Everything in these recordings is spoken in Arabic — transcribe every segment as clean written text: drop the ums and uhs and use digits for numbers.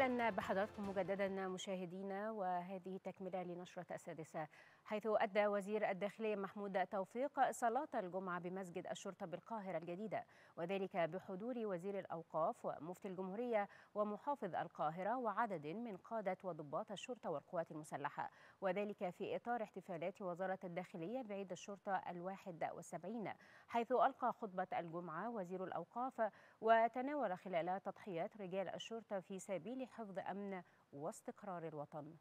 أهلا بحضراتكم مجددا مشاهدينا، وهذه تكملة لنشرة السادسة. حيث أدى وزير الداخلية محمود توفيق صلاة الجمعة بمسجد الشرطة بالقاهرة الجديدة، وذلك بحضور وزير الأوقاف ومفتي الجمهورية ومحافظ القاهرة وعدد من قادة وضباط الشرطة والقوات المسلحة، وذلك في إطار احتفالات وزارة الداخلية بعيد الشرطة 71، حيث ألقى خطبة الجمعة وزير الأوقاف وتناول خلالها تضحيات رجال الشرطة في سبيل حفظ أمن واستقرار الوطن.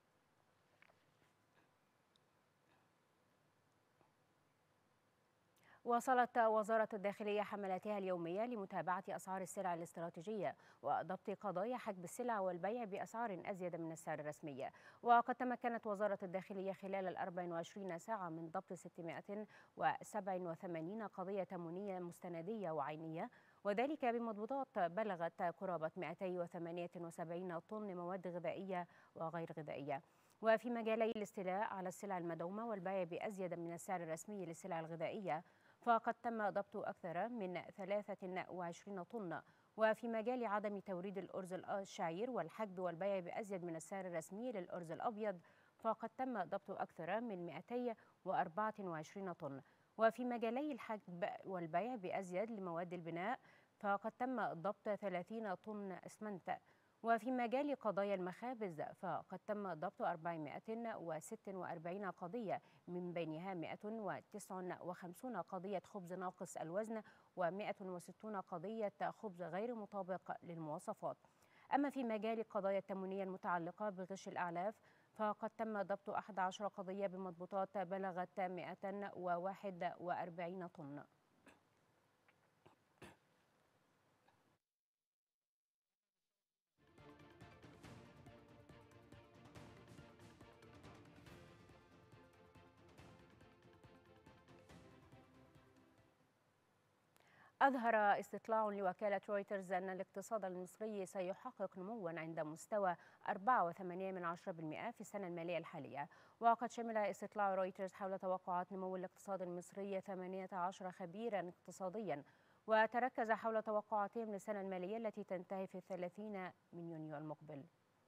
واصلت وزارة الداخلية حملاتها اليومية لمتابعة أسعار السلع الاستراتيجية وضبط قضايا حجب السلع والبيع بأسعار أزيد من السعر الرسمي. وقد تمكنت وزارة الداخلية خلال 24 ساعة من ضبط 687 قضية تموينية مستندية وعينية، وذلك بمضبوطات بلغت قرابة 278 طن مواد غذائية وغير غذائية. وفي مجالي الاستيلاء على السلع المدعومة والبيع بأزيد من السعر الرسمي للسلع الغذائية، فقد تم ضبط أكثر من 23 طن. وفي مجال عدم توريد الأرز الشعير والحجب والبيع بأزيد من السعر الرسمي للأرز الأبيض، فقد تم ضبط أكثر من 224 طن. وفي مجالي الحجب والبيع بأزيد لمواد البناء، فقد تم ضبط 30 طن إسمنت. وفي مجال قضايا المخابز، فقد تم ضبط 446 قضية، من بينها 159 قضية خبز ناقص الوزن و160 قضية خبز غير مطابق للمواصفات. أما في مجال القضايا التموينية المتعلقة بغش الأعلاف، فقد تم ضبط 11 قضية بمضبوطات بلغت 241 طن. أظهر استطلاع لوكالة رويترز أن الاقتصاد المصري سيحقق نمواً عند مستوى 4.8% في السنة المالية الحالية. وقد شمل استطلاع رويترز حول توقعات نمو الاقتصاد المصري 18 خبيراً اقتصادياً، وتركز حول توقعاتهم للسنة المالية التي تنتهي في 30 من يونيو المقبل.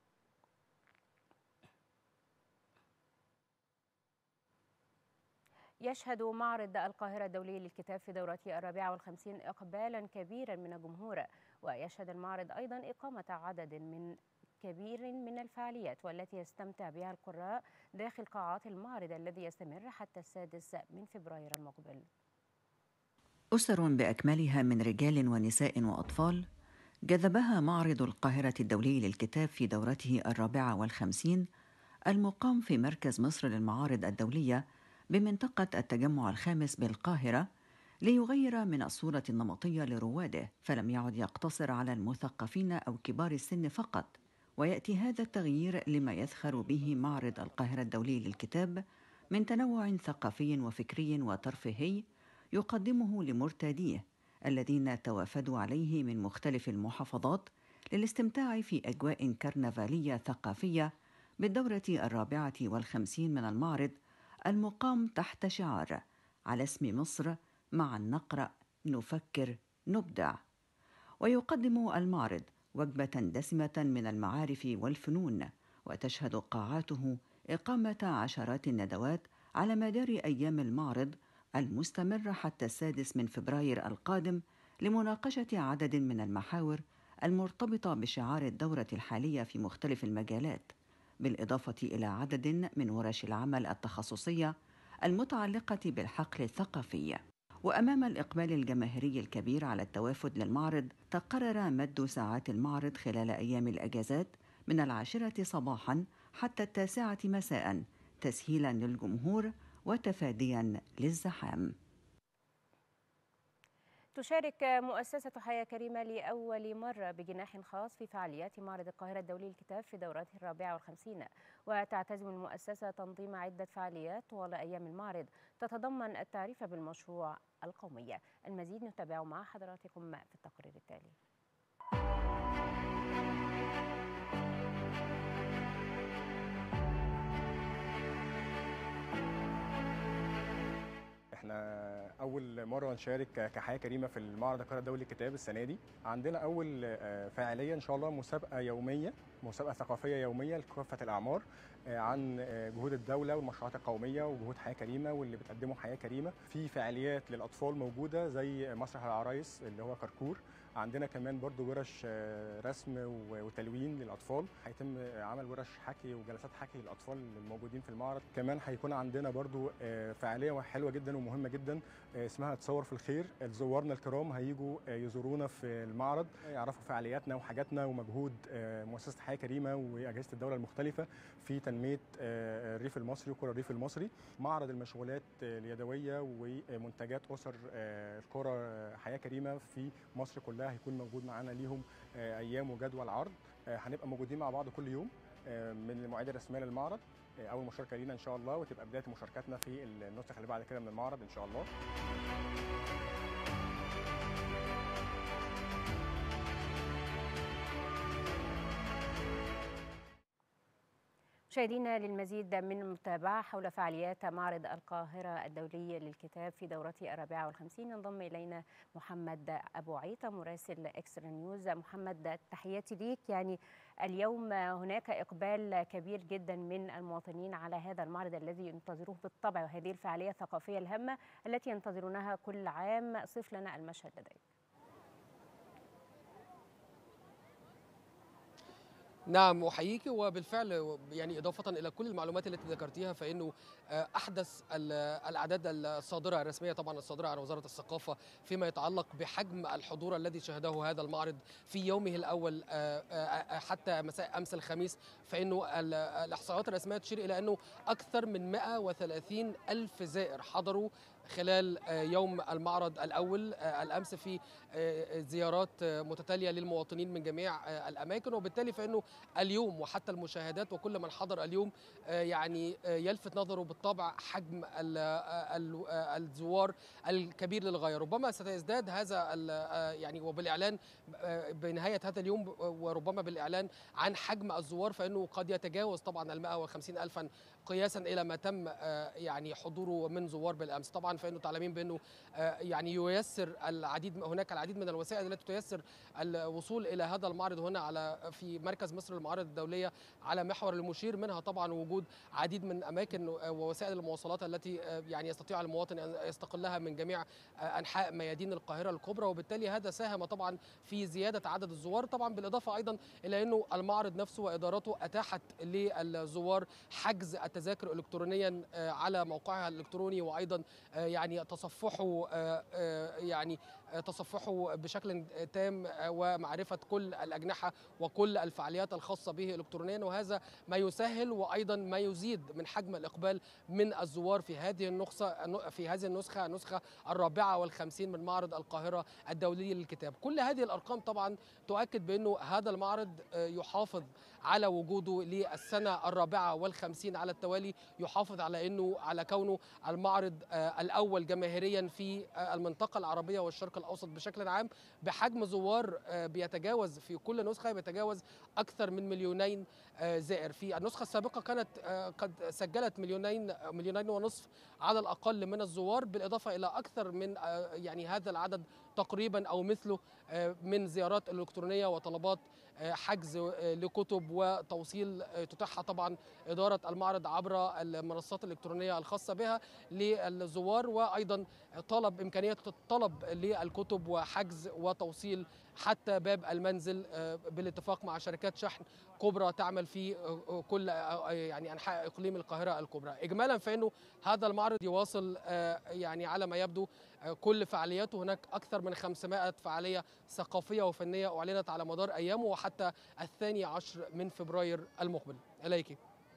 يشهد معرض القاهرة الدولي للكتاب في دورته 54 إقبالا كبيرا من الجمهور، ويشهد المعرض أيضا إقامة عدد كبير من الفعاليات والتي يستمتع بها القراء داخل قاعات المعرض الذي يستمر حتى 6 من فبراير المقبل. أسر بأكملها من رجال ونساء وأطفال جذبها معرض القاهرة الدولي للكتاب في دورته 54 المقام في مركز مصر للمعارض الدولية بمنطقة التجمع الخامس بالقاهرة، ليغير من الصورة النمطية لرواده، فلم يعد يقتصر على المثقفين أو كبار السن فقط. ويأتي هذا التغيير لما يذخر به معرض القاهرة الدولي للكتاب من تنوع ثقافي وفكري وترفيهي يقدمه لمرتاديه الذين توافدوا عليه من مختلف المحافظات للاستمتاع في أجواء كرنفالية ثقافية بالدورة 54 من المعرض، المقام تحت شعار على اسم مصر، معا نقرأ نفكر نبدع. ويقدم المعرض وجبة دسمة من المعارف والفنون، وتشهد قاعاته إقامة عشرات الندوات على مدار أيام المعرض المستمر حتى 6 من فبراير القادم، لمناقشة عدد من المحاور المرتبطة بشعار الدورة الحالية في مختلف المجالات، بالإضافة إلى عدد من ورش العمل التخصصية المتعلقة بالحقل الثقافي. وأمام الإقبال الجماهيري الكبير على التوافد للمعرض، تقرر مد ساعات المعرض خلال أيام الأجازات من 10 صباحا حتى 9 مساء، تسهيلا للجمهور وتفاديا للزحام. تشارك مؤسسة حياة كريمة لأول مرة بجناح خاص في فعاليات معرض القاهرة الدولي للكتاب في دورته 54، وتعتزم المؤسسة تنظيم عدة فعاليات طوال أيام المعرض تتضمن التعريف بالمشروع القومي. المزيد نتابعه مع حضراتكم في التقرير التالي. احنا اول مره نشارك كحياه كريمه في المعرض القاهره الدولي للكتاب السنه دي. عندنا اول فعاليه ان شاء الله مسابقه يوميه مسابقة ثقافية يومية لكافة الأعمار عن جهود الدولة والمشروعات القومية وجهود حياة كريمة واللي بتقدمه حياة كريمة. في فعاليات للأطفال موجودة زي مسرح العرايس اللي هو كركور. عندنا كمان برضو ورش رسم وتلوين للأطفال. هيتم عمل ورش حكي وجلسات حكي للأطفال الموجودين في المعرض. كمان هيكون عندنا برضو فعالية حلوة جدا ومهمة جدا اسمها تصور في الخير. زوارنا الكرام هيجوا يزورونا في المعرض يعرفوا فعالياتنا وحاجاتنا ومجهود مؤسسة حياة كريمة وأجهزة الدولة المختلفة في تنمية الريف المصري وقرى الريف المصري. معرض المشغولات اليدوية ومنتجات أسر القرى حياة كريمة في مصر كلها هيكون موجود معانا ليهم أيام وجدول عرض. هنبقى موجودين مع بعض كل يوم من المواعيد الرسمية للمعرض. أول مشاركة لينا إن شاء الله، وتبقى بداية مشاركتنا في النسخ اللي بعد كده من المعرض إن شاء الله. مشاهدينا، للمزيد من المتابعة حول فعاليات معرض القاهرة الدولي للكتاب في دورته 54 ينضم إلينا محمد أبو عيطة مراسل إكسترا نيوز. محمد، تحياتي ليك. يعني اليوم هناك إقبال كبير جدا من المواطنين على هذا المعرض الذي ينتظروه بالطبع، وهذه الفعالية الثقافية الهامة التي ينتظرونها كل عام. صف لنا المشهد لديك. نعم، أحييك. وبالفعل يعني إضافة إلى كل المعلومات التي ذكرتيها، فإنه أحدث الأعداد الصادرة الرسمية طبعا الصادرة عن وزارة الثقافة فيما يتعلق بحجم الحضور الذي شهده هذا المعرض في يومه الأول حتى مساء أمس الخميس، فإنه الإحصائيات الرسمية تشير إلى أنه أكثر من 130 ألف زائر حضروا خلال يوم المعرض الأول الأمس في زيارات متتالية للمواطنين من جميع الأماكن. وبالتالي فإنه اليوم وحتى المشاهدات وكل من حضر اليوم يعني يلفت نظره بالطبع حجم الزوار الكبير للغاية. ربما سيزداد هذا يعني وبالإعلان بنهاية هذا اليوم، وربما بالإعلان عن حجم الزوار، فإنه قد يتجاوز طبعا 150 ألفا قياسا إلى ما تم يعني حضوره من زوار بالأمس. طبعا فإنه تعلمين بأنه يعني ييسر هناك العديد من الوسائل التي تيسر الوصول إلى هذا المعرض هنا في مركز مصر للمعارض الدولية على محور المشير، منها طبعا وجود عديد من أماكن ووسائل المواصلات التي يعني يستطيع المواطن أن يستقلها من جميع أنحاء ميادين القاهرة الكبرى. وبالتالي هذا ساهم طبعا في زيادة عدد الزوار، طبعا بالإضافة أيضا إلى أنه المعرض نفسه وإدارته أتاحت للزوار حجز التذاكر إلكترونيا على موقعها الإلكتروني، وأيضا يعني تصفحه بشكل تام ومعرفة كل الأجنحة وكل الفعاليات الخاصة به إلكترونيا، وهذا ما يسهل وأيضا ما يزيد من حجم الإقبال من الزوار في هذه النسخة النسخة 54 من معرض القاهرة الدولي للكتاب. كل هذه الأرقام طبعا تؤكد بأنه هذا المعرض يحافظ على وجوده للسنة 54 على التوالي، يحافظ على كونه المعرض الأول جماهيريا في المنطقة العربية والشرق الأوسط بشكل عام، بحجم زوار بيتجاوز في كل نسخة أكثر من 2 مليون زائر. في النسخة السابقة كانت قد سجلت 2.5 مليون على الأقل من الزوار، بالإضافة إلى أكثر من يعني هذا العدد تقريبا أو مثله من زيارات إلكترونية وطلبات حجز لكتب وتوصيل تتاحها طبعا إدارة المعرض عبر المنصات الإلكترونية الخاصة بها للزوار، وأيضا إمكانية الطلب للكتب وحجز وتوصيل حتى باب المنزل بالاتفاق مع شركات شحن كبرى تعمل في كل يعني أنحاء إقليم القاهرة الكبرى. إجمالا فإنه هذا المعرض يواصل يعني على ما يبدو كل فعالياته. هناك أكثر من 500 فعالية ثقافية وفنية أعلنت على مدار أيامه وحتى 12 من فبراير المقبل. إليك.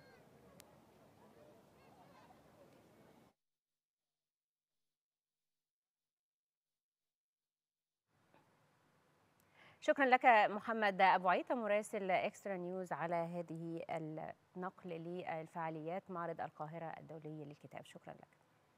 شكرا لك محمد أبو عيطة مراسل إكسترا نيوز على هذه النقل للفعاليات معرض القاهرة الدولي للكتاب. شكرا لك.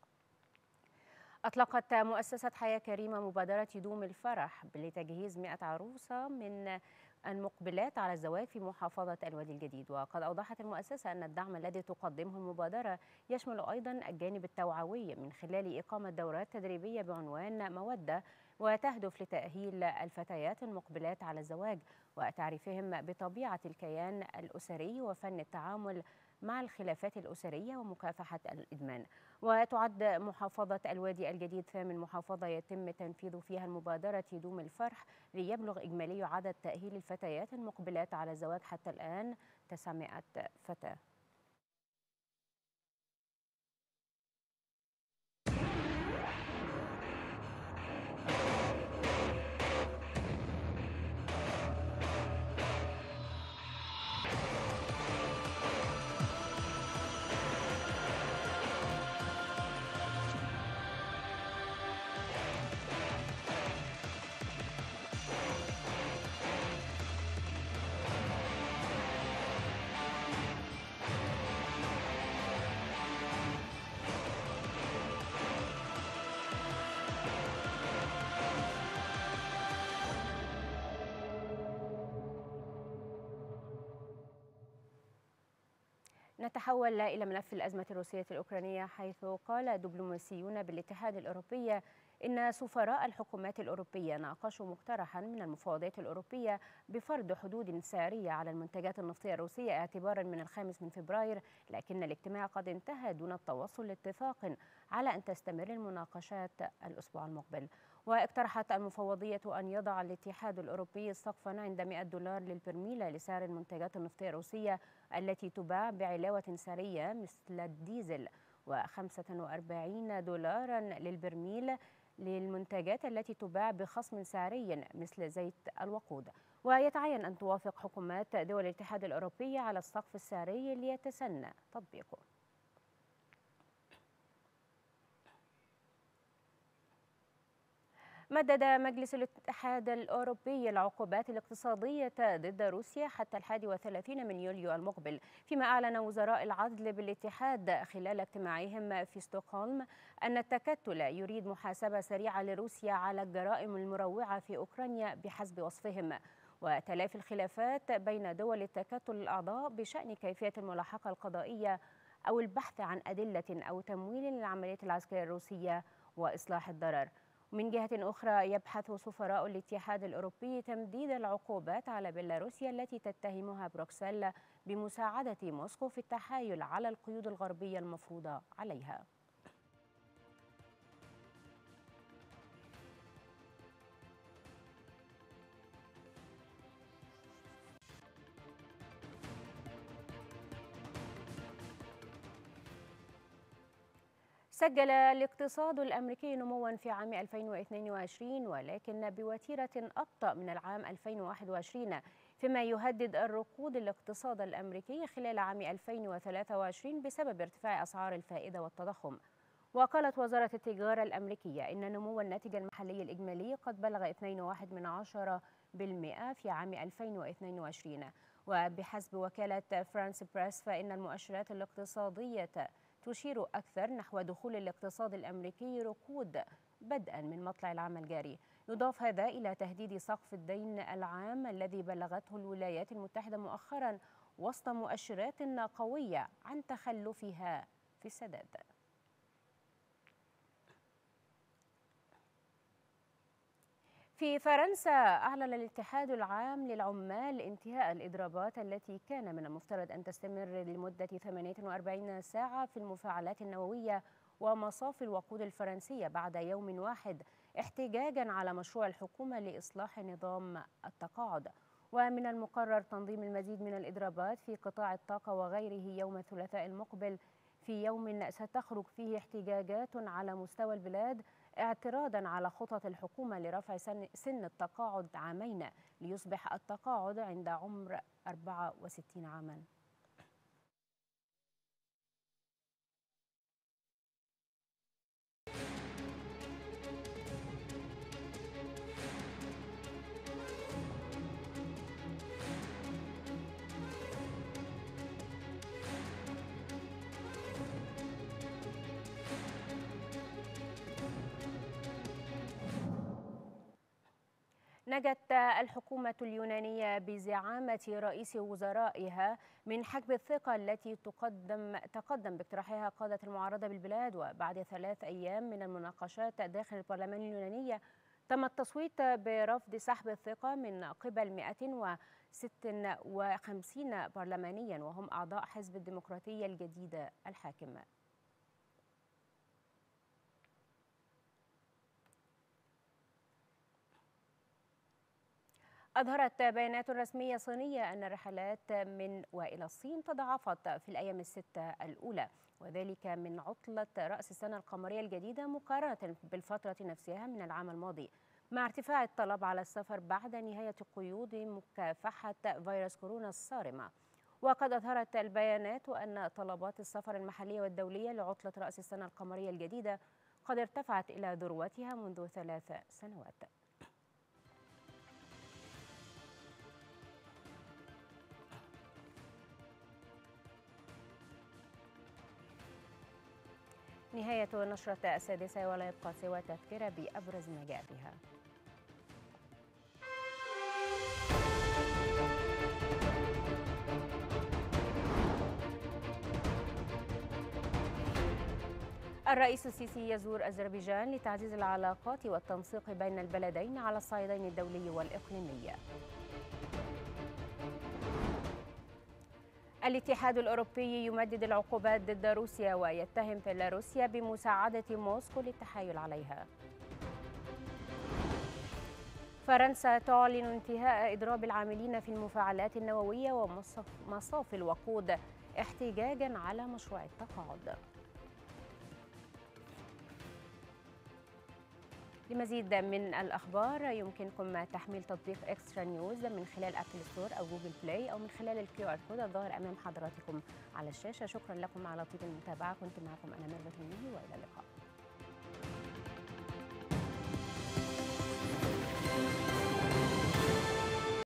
أطلقت مؤسسة حياة كريمة مبادرة يدوم الفرح لتجهيز 100 عروسة من المقبلات على الزواج في محافظة الوادي الجديد. وقد أوضحت المؤسسة أن الدعم الذي تقدمه المبادرة يشمل أيضا الجانب التوعوي من خلال إقامة دورات تدريبية بعنوان مودة، وتهدف لتأهيل الفتيات المقبلات على الزواج وتعريفهم بطبيعة الكيان الأسري وفن التعامل مع الخلافات الأسرية ومكافحة الإدمان. وتعد محافظة الوادي الجديد ثامن محافظة يتم تنفيذ فيها المبادرة دوم الفرح، ليبلغ إجمالي عدد تأهيل الفتيات المقبلات على الزواج حتى الآن 900 فتاة. نتحول إلى ملف الأزمة الروسية الأوكرانية، حيث قال دبلوماسيون بالاتحاد الأوروبي إن سفراء الحكومات الأوروبية ناقشوا مقترحا من المفوضية الأوروبية بفرض حدود سعرية على المنتجات النفطية الروسية اعتبارا من 5 فبراير، لكن الاجتماع قد انتهى دون التوصل لاتفاق على أن تستمر المناقشات الأسبوع المقبل. واقترحت المفوضية أن يضع الاتحاد الأوروبي سقفا عند $100 للبرميل لسعر المنتجات النفطية الروسية التي تباع بعلاوة سعرية مثل الديزل، $45 للبرميل للمنتجات التي تباع بخصم سعري مثل زيت الوقود. ويتعين أن توافق حكومات دول الاتحاد الأوروبي على السقف السعري ليتسنى تطبيقه. مدد مجلس الاتحاد الأوروبي العقوبات الاقتصادية ضد روسيا حتى 31 من يوليو المقبل، فيما أعلن وزراء العدل بالاتحاد خلال اجتماعهم في ستوكهولم أن التكتل يريد محاسبة سريعة لروسيا على الجرائم المروعة في أوكرانيا بحسب وصفهم، وتلافي الخلافات بين دول التكتل الأعضاء بشأن كيفية الملاحقة القضائية أو البحث عن أدلة أو تمويل للعملية العسكرية الروسية وإصلاح الضرر. من جهة أخرى، يبحث سفراء الاتحاد الأوروبي تمديد العقوبات على بيلاروسيا التي تتهمها بروكسل بمساعدة موسكو في التحايل على القيود الغربية المفروضة عليها. سجل الاقتصاد الأمريكي نمواً في عام 2022 ولكن بوتيرة أبطأ من العام 2021، فيما يهدد الركود الاقتصاد الأمريكي خلال عام 2023 بسبب ارتفاع أسعار الفائدة والتضخم. وقالت وزارة التجارة الأمريكية إن نمو الناتج المحلي الإجمالي قد بلغ 2.1% في عام 2022. وبحسب وكالة فرانس بريس فإن المؤشرات الاقتصادية تشير أكثر نحو دخول الاقتصاد الأمريكي ركود بدءا من مطلع العام الجاري. يضاف هذا إلى تهديد سقف الدين العام الذي بلغته الولايات المتحدة مؤخرا وسط مؤشرات قوية عن تخلفها في السداد. في فرنسا، أعلن الاتحاد العام للعمال انتهاء الإضرابات التي كان من المفترض أن تستمر لمدة 48 ساعة في المفاعلات النووية ومصافي الوقود الفرنسية بعد يوم واحد، احتجاجا على مشروع الحكومة لإصلاح نظام التقاعد. ومن المقرر تنظيم المزيد من الإضرابات في قطاع الطاقة وغيره يوم الثلاثاء المقبل، في يوم ستخرج فيه احتجاجات على مستوى البلاد اعتراضا على خطط الحكومة لرفع سن التقاعد عامين ليصبح التقاعد عند عمر 64 عاما. نجت الحكومة اليونانية بزعامة رئيس وزرائها من حجب الثقة التي تقدم باقتراحها قادة المعارضة بالبلاد. وبعد 3 أيام من المناقشات داخل البرلمان اليوناني تم التصويت برفض سحب الثقة من قبل 256 برلمانيا وهم أعضاء حزب الديمقراطية الجديدة الحاكم. أظهرت بيانات رسمية صينية أن الرحلات من وإلى الصين تضاعفت في الأيام الستة الأولى، وذلك من عطلة رأس السنة القمرية الجديدة مقارنة بالفترة نفسها من العام الماضي، مع ارتفاع الطلب على السفر بعد نهاية قيود مكافحة فيروس كورونا الصارمة. وقد أظهرت البيانات أن طلبات السفر المحلية والدولية لعطلة رأس السنة القمرية الجديدة قد ارتفعت إلى ذروتها منذ 3 سنوات. نهاية نشرة 6 ولا يبقى سوى تذكرة بأبرز ما جاء بها. الرئيس السيسي يزور أذربيجان لتعزيز العلاقات والتنسيق بين البلدين على الصعيدين الدولي والإقليمي. الاتحاد الأوروبي يمدد العقوبات ضد روسيا ويتهم بيلاروسيا بمساعدة موسكو للتحايل عليها. فرنسا تعلن انتهاء إضراب العاملين في المفاعلات النووية ومصافي الوقود احتجاجا على مشروع التقاعد. لمزيد من الأخبار يمكنكم تحميل تطبيق إكسترا نيوز من خلال أبل ستور أو جوجل بلاي أو من خلال الكيو آر كود الظاهر أمام حضراتكم على الشاشة. شكرا لكم على طيب المتابعة، كنت معكم أنا ميرفت الميهي وإلى اللقاء.